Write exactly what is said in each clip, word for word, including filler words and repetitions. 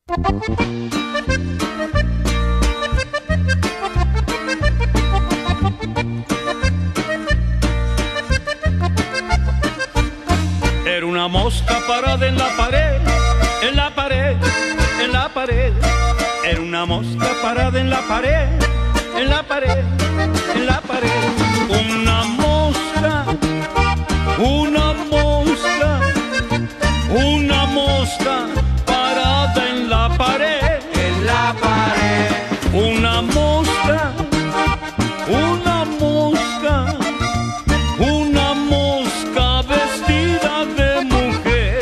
Era una mosca parada en la pared, en la pared, en la pared. Era una mosca parada en la pared, en la pared, en la pared. Una mosca, una mosca, una mosca parada en la pared, en la pared. una mosca, una mosca, una mosca vestida de mujer.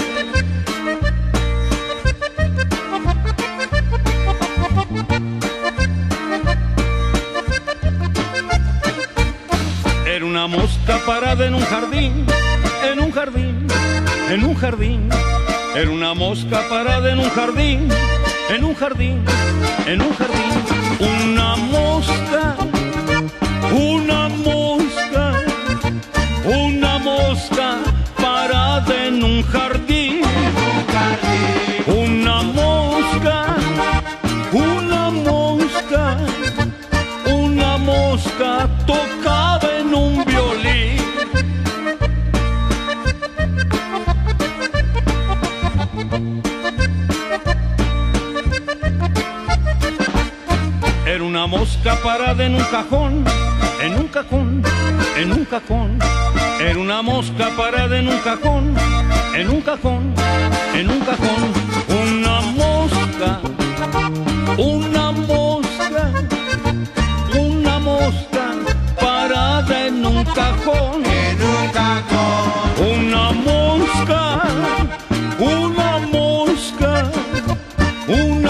Era una mosca parada en un jardín, en un jardín, en un jardín. Era una mosca parada en un jardín, en un jardín, en un jardín. Una mosca, una mosca, una mosca parada en un jardín. Una mosca, una mosca, una mosca tocaba en un violín. Era una mosca parada en un cajón, en un cajón, en un cajón. Era una mosca parada en un cajón, en un cajón, en un cajón. Una mosca, una mosca, una mosca parada en un cajón, En un cajón. una mosca, una mosca, una